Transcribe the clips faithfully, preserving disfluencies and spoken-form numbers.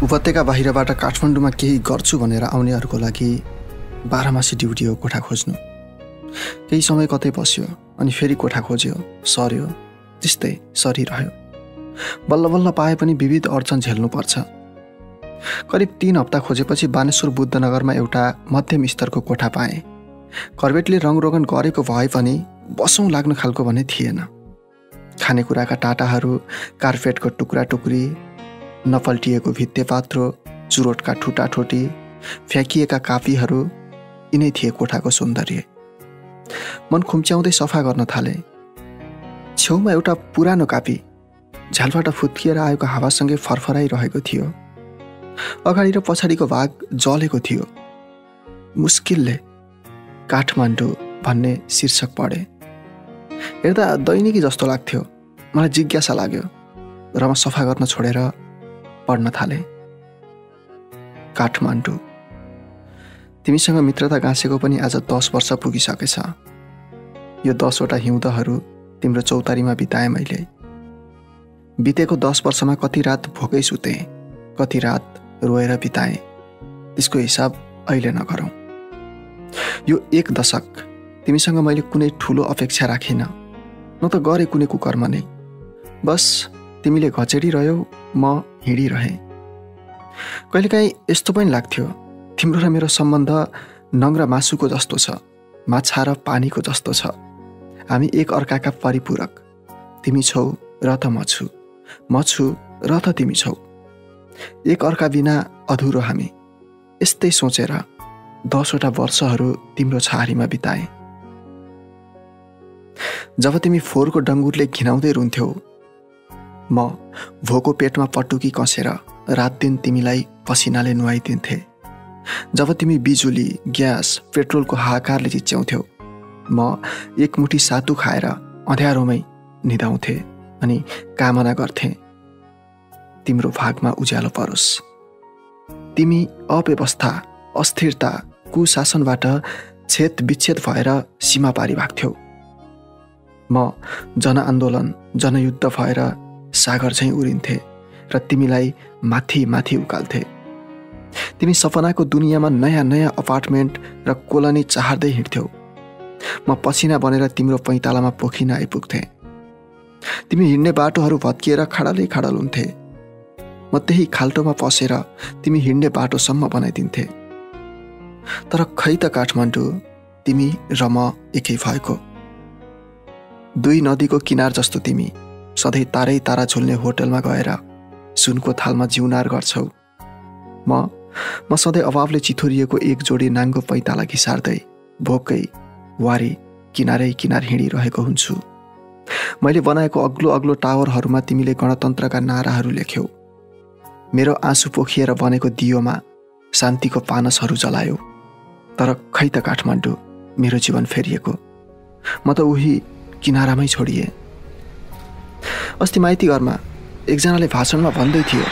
उपत्यका बाहिरबाट काठमाडौँमा केही गर्छु भनेर आउनेहरूको लागि बाह्रमासी ड्युटी हो कोठा खोज्नु। केही समय कतै बस्यो अनि फेरि कोठा खोज्यो, सर्यो, त्यस्तै सरिरह्यो। बल्ल बल्ल पाए पनि विविध अडचन झेल्नुपर्छ। करिब तीन हप्ता खोजेपछि बानेश्वर बुद्धनगरमा एउटा मध्यम स्तरको कोठा पाएँ। कर्बेटले रङरोगन गरेको भए पनि बसौँ लाग्ने खालको भने थिएन। खानेकुराका टाटाहरू, कार्पेटको टुक्रा टुक्री, नपल्टिएको भित्तेपात्रो, चुरोटका ठुटाठोटी, फ्याँकिएका कापीहरू यिनै थिए कोठाको सौन्दर्य। मन खुम्च्याउँदै सफा गर्न थाले। छेउमा एउटा पुरानो कापी झ्यालबाट फुत्किएर आएको हावासँगै फरफराइरहेको थियो। अगाडि र पछाडिको भाग जलेको थियो। मुस्किलले काठमाडौँ भन्ने शीर्षक पढे। हेर्दा दैनिकी जस्तो लाग्थ्यो। मलाई जिज्ञासा लाग्यो र म सफा गर्न छोडेर पढ्न थाले। काठमाडौँ, तिमीसँग मित्रता गाँसेको पनि आज दस वर्ष पुगिसकेछ। यो दसवटा हिउँदहरू तिम्रो चौतारीमा बिताएँ मैले। बितेको दस वर्षमा कति रात भोकै सुतेँ, कति रात रोएर बिताएँ, त्यसको हिसाब अहिले नगरौँ। यो एक दशक तिमीसँग मैले कुनै ठुलो अपेक्षा राखिनँ, न त गरेँ कुनै कुकर्म नै। बस तिमीले घचेडिरह्यौ, म हिँडिरहेँ। कहिलेकाहीँ यस्तो पनि लाग्थ्यो तिम्रो र मेरो सम्बन्ध नङ्ग्रा मासुको जस्तो छ, माछा र पानीको जस्तो छ। हामी एक अर्काका परिपूरक। तिमी छौ र त म छु, म छु र त तिमी छौ। एक अर्का बिना अधुरो हामी। यस्तै सोचेर दसवटा वर्षहरू तिम्रो छहारीमा बिताएँ। जब तिमी फोहोरको डङ्गुरले घिनाउँदै रुन्थ्यौ, म भोको पेटमा पटुकी कसेर रात दिन तिमीलाई पसिनाले नुहाइदिन्थे। जब तिमी बिजुली, ग्यास, पेट्रोलको हाहाकारले चिच्याउँथ्यौ, म एक मुठी सातु खाएर अँध्यारोमै निदाउँथे अनि कामना गर्थे तिम्रो भागमा उज्यालो परोस्। तिमी अव्यवस्था, अस्थिरता, कुशासनबाट छेद विच्छेद भएर सीमा पारी भाग्थ्यौ। म जनआन्दोलन, जनयुद्ध भएर सागर झैँ उरिन्थे र तिमीलाई माथि माथि उकाल्थे। तिमी सपनाको दुनियाँमा नयाँ नयाँ अपार्टमेन्ट र कोलोनी चाहर्दै हिँड्थ्यौ। म पसिना बनेर तिम्रो पैँतालामा पोखिन आइपुग्थे। तिमी हिँड्ने बाटोहरू भत्किएर खाडलै खाडल हुन्थे। म त्यही खाल्टोमा पसेर तिमी हिँड्ने बाटोसम्म बनाइदिन्थे। तर खै त काठमाडौँ, तिमी र म एकै भएको। दुई नदीको किनार जस्तो तिमी सधैँ तारै तारा झुल्ने होटलमा गएर सुनको थालमा जिउनार गर्छौ। म म सधैँ अभावले चिथोरिएको एक जोडी नाङ्गो पैताला घिसार्दै भोकै वारी किनारै किनार हिँडिरहेको हुन्छु। मैले बनाएको अग्लो अग्लो टावरहरूमा तिमीले गणतन्त्रका नाराहरू लेख्यौ। मेरो आँसु पोखिएर बनेको दियोमा शान्तिको पानसहरू जलायौ। तर खै त काठमाडौँ, मेरो जीवन फेरिएको। म त उही किनारामै छोडिएँ। अस्ति माइती घरमा एकजनाले भाषणमा भन्दै थियो,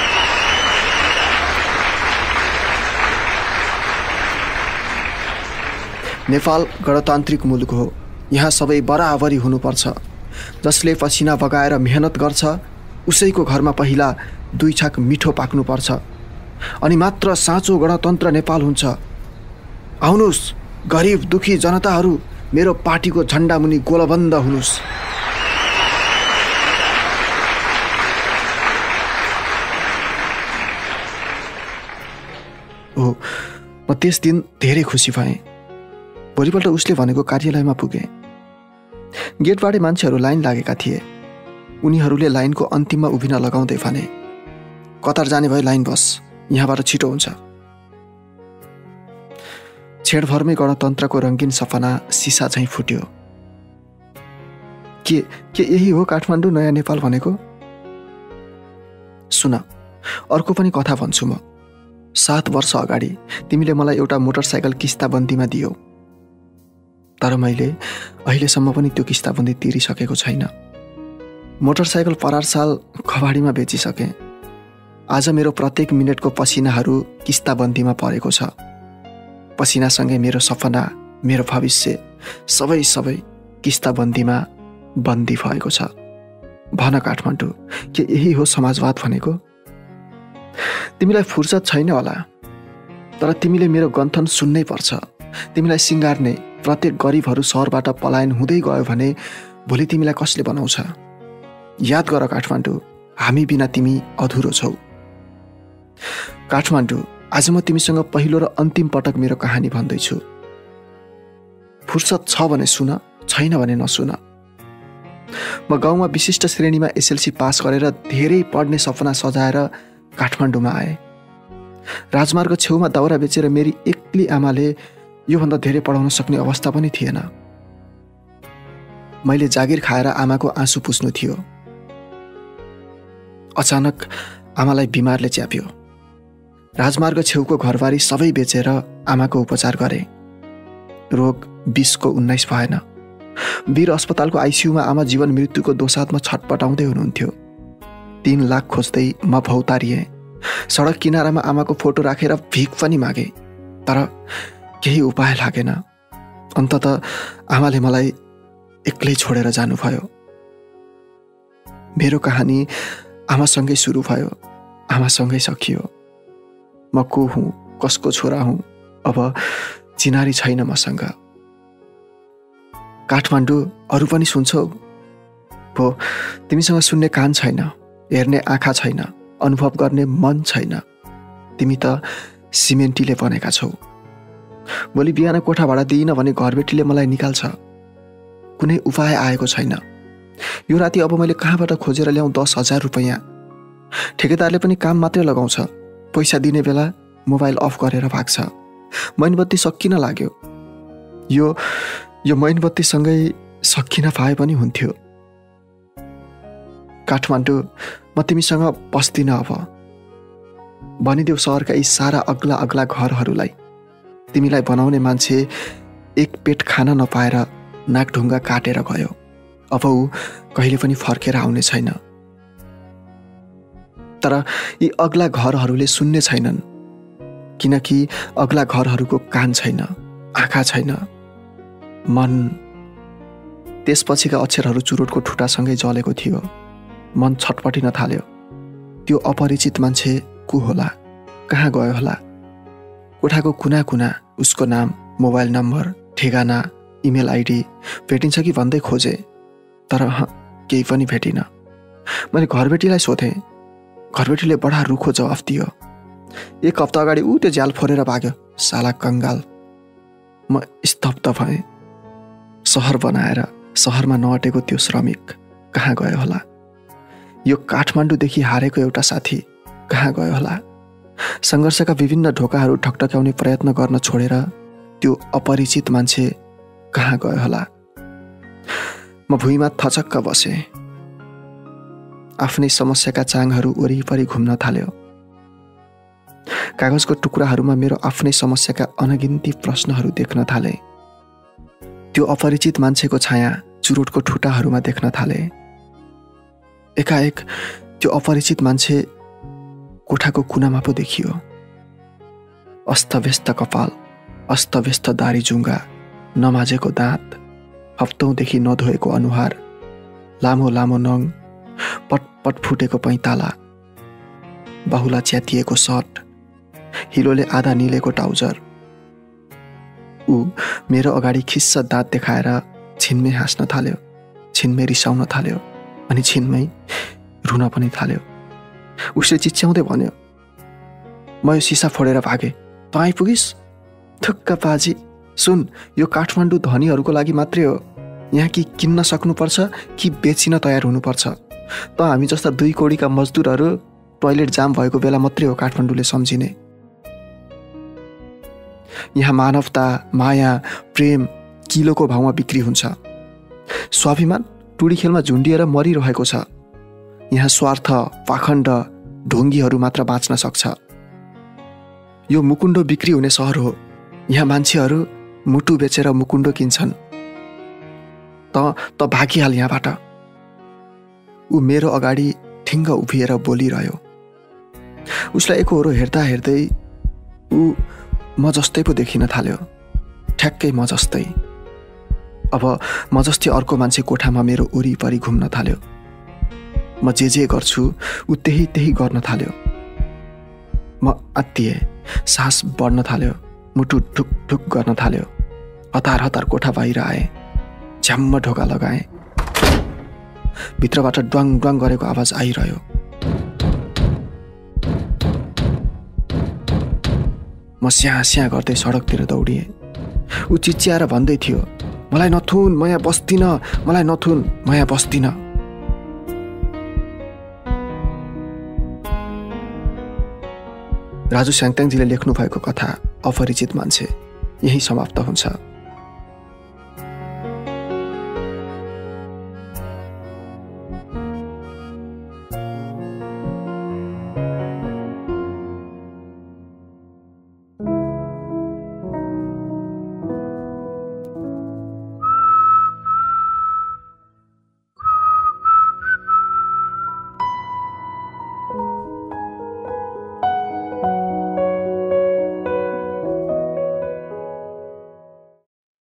नेपाल गणतान्त्रिक मुलुक हो, यहाँ सबै बराबरी हुनुपर्छ। जसले पसिना बगाएर मेहनत गर्छ उसैको घरमा पहिला दुई छाक मिठो पाक्नुपर्छ, अनि मात्र साँचो गणतन्त्र नेपाल हुन्छ। आउनुहोस् गरिब दुखी जनताहरू, मेरो पार्टीको झन्डा मुनि गोलबन्द हुनुहोस्। ओ, म त्यस दिन धेरै खुसी भएँ। भोलिपल्ट उसले भनेको कार्यालयमा पुगेँ। गेटबाटै मान्छेहरू लाइन लागेका थिए। उनीहरूले लाइनको अन्तिममा उभिन लगाउँदै भने, कतार जाने भए लाइन बस, यहाँबाट छिटो हुन्छ। छेडभरमै गणतन्त्रको रङ्गीन सपना सिसा झैँ फुट्यो। के के यही हो काठमाडौँ नयाँ नेपाल भनेको? सुन, अर्को पनि कथा भन्छु म। सात वर्ष अगाडि तिमीले मलाई एउटा मोटरसाइकल किस्ताबन्दीमा दियौ। तर मैले अहिलेसम्म पनि त्यो किस्ताबन्दी तिरिसकेको छैन। मोटरसाइकल परार साल कबाडीमा बेचिसकेँ। आज मेरो प्रत्येक मिनटको पसिनाहरू किस्ताबन्दीमा परेको छ। पसिनासँगै मेरो सपना, मेरो भविष्य सबै सबै किस्ताबन्दीमा बन्दी भएको छ। भन काठमाडौँ, के यही हो समाजवाद भनेको? तिमीलाई फुर्सद छैन होला, तर तिमीले मेरो गन्थन सुन्नै पर्छ। तिमीलाई सिँगार्ने प्रत्येक गरिबहरू सहरबाट पलायन हुँदै गयो भने भोलि तिमीलाई कसले बनाउँछ? याद गर काठमाडौँ, हामी बिना तिमी अधुरो छौ। काठमाडौँ, आज म तिमीसँग पहिलो र अन्तिम पटक मेरो कहानी भन्दैछु। फुर्सद छ भने सुन, छैन भने नसुन। म गाउँमा विशिष्ट श्रेणीमा एसएलसी पास गरेर धेरै पढ्ने सपना सजाएर काठमाडौँमा आए। राजमार्ग छेउमा दाउरा बेचेर मेरी एक्लै आमाले योभन्दा धेरै पढाउन सक्ने अवस्था पनि थिएन। मैले जागिर खाएर आमाको आँसु पुस्नु थियो। अचानक आमालाई बिमारले च्याप्यो। राजमार्ग छेउको घरबारी सबै बेचेर आमाको उपचार गरे। रोग बिसको उन्नाइस भएन। वीर अस्पतालको आइसियूमा आमा जीवन मृत्युको दोसाँधमा छटपटाउँदै हुनुहुन्थ्यो। तीन लाख खोज्दै म भौतारिएँ। सडक किनारामा आमाको फोटो राखेर भिख पनि मागे, तर केही उपाय लागेन। अन्ततः आमाले मलाई एक्लै छोडेर जानुभयो। मेरो कहानी आमासँगै सुरु भयो, आमासँगै सकियो। म को हुँ, कसको छोरा हुँ, अब चिनारी छैन मसँग। काठमाडौँ, अरू पनि सुन्छौ? हो, तिमीसँग सुन्ने कान छैन, हेर्ने आँखा छैन, अनुभव गर्ने मन छैन। तिमी त सिमेन्टीले बनेका छौ। भोलि बिहान कोठा भाडा दिइन भने घरबेटीले मलाई निकाल्छ। कुनै उपाय आएको छैन। यो राति अब मैले कहाँबाट खोजेर ल्याउँ दस हजार रुपियाँ? ठेकेदारले पनि काम मात्रै लगाउँछ, पैसा दिने बेला मोबाइल अफ गरेर भाग्छ। मैनबत्ती सकिन लाग्यो। यो यो मैनबत्तीसँगै सकिन पाए पनि हुन्थ्यो। काठमाडौँ, म तिमीसँग बस्दिन अब। भनिदेऊ सहरका यी सारा अग्ला अग्ला घरहरूलाई, तिमीलाई बनाउने मान्छे एक पेट खान नपाएर नाकढुङ्गा काटेर गयो। अब ऊ कहिले पनि फर्केर आउने छैन। तर यी अग्ला घरहरूले सुन्ने छैनन्, किनकि अग्ला घरहरूको कान छैन, आँखा छैन, मन। त्यसपछिका अक्षरहरू चुरोटको ठुटासँगै जलेको थियो। मन छटपटिन थाल्यो। त्यो अपरिचित मान्छे को होला, कहाँ गयो होला? कोठाको कुना कुना उसको नाम, मोबाइल नम्बर, ठेगाना, इमेल आइडी भेटिन्छ कि भन्दै खोजे, तर केही पनि भेटिन। मैले घरबेटीलाई सोधेँ। घरबेटीले बडा रुखो जवाफ दियो। एक हप्ता अगाडि ऊ त्यो झ्याल फोरेर भाग्यो, साला कङ्गाल। म स्तब्ध भएँ। सहर बनाएर सहरमा नअटेको त्यो श्रमिक कहाँ गयो होला? यो काठमाडौँदेखि हारेको एउटा साथी कहाँ गयो होला? सङ्घर्षका विभिन्न ढोकाहरू ठकठक्याउने प्रयत्न गर्न छोडेर त्यो अपरिचित मान्छे कहाँ गयो होला? म भुइँमा थचक्क बसेँ। आफ्नै समस्याका चाङहरू वरिपरि घुम्न थाल्यो। कागजको टुक्राहरूमा मेरो आफ्नै समस्याका अनगिन्ती प्रश्नहरू देख्न थाले। त्यो अपरिचित मान्छेको छाया चुरोटको ठुटाहरूमा देख्न थाले। एकाएक त्यो अपरिचित मान्छे कोठाको कुनामा पो देखियो। अस्तव्यस्त कपाल, अस्तव्यस्त दारी जुङ्गा, नमाजेको दाँत, हप्तौँदेखि नधोएको अनुहार, लामो लामो नङ, पटपट फुटेको पैताला, बाहुला च्यातिएको सर्ट, हिलोले आधा निलेको ट्राउजर। ऊ मेरो अगाडि खिस्स दाँत देखाएर छिनमै हाँस्न थाल्यो, छिनमै रिसाउन थाल्यो, अनि छिनमै रुन पनि थाल्यो। उसले चिच्याउँदै भन्यो, म यो सिसा फोडेर भागेँ, त आइपुगिस्? थुक्क पाजी, सुन, यो काठमाडौँ धनीहरूको लागि मात्रै हो। यहाँ कि किन्न सक्नुपर्छ कि बेचिन तयार हुनुपर्छ। त हामी जस्ता दुई कौडीका मजदुरहरू टोयलेट जाम भएको बेला मात्रै हो काठमाडौँले सम्झिने। यहाँ मानवता, माया, प्रेम किलोको भाउमा बिक्री हुन्छ। स्वाभिमान टुडी खेलमा झुन्डिएर मरिरहेको छ। यहाँ स्वार्थ, पाखण्ड, ढोङ्गीहरू मात्र बाँच्न सक्छ। यो मुकुण्डो बिक्री हुने सहर हो। यहाँ मान्छेहरू मुटु बेचेर मुकुण्डो किन्छन्। त त भागिहाल यहाँबाट। ऊ मेरो अगाडि ठिङ्ग उभिएर बोलिरह्यो। उसलाई एकहोरो हेर्दा हेर्दै ऊ म जस्तै पो देखिन थाल्यो, ठ्याक्कै म जस्तै। अब म जस्तै अर्को मान्छे कोठामा मेरो वरिपरि घुम्न थाल्यो। म जे जे गर्छु ऊ त्यही त्यही गर्न थाल्यो। म आत्तिएँ। सास बढ्न थाल्यो, मुटु ढुक ढुक गर्न थाल्यो। हतार हतार कोठा बाहिर आएँ, झ्याम्म ढोका लगाएँ। भित्रबाट ड्वाङ ड्वाङ गरेको आवाज आइरह्यो। म स्याँ स्याँ गर्दै सडकतिर दौडिएँ। ऊ चिच्याएर भन्दै थियो, मलाई नथुन, म यहाँ बस्दिन, मलाई नथुन, म यहाँ बस्दिन। राजु स्याङताङजीले लेख्नु भएको कथा अपरिचित मान्छे यही समाप्त हुन्छ।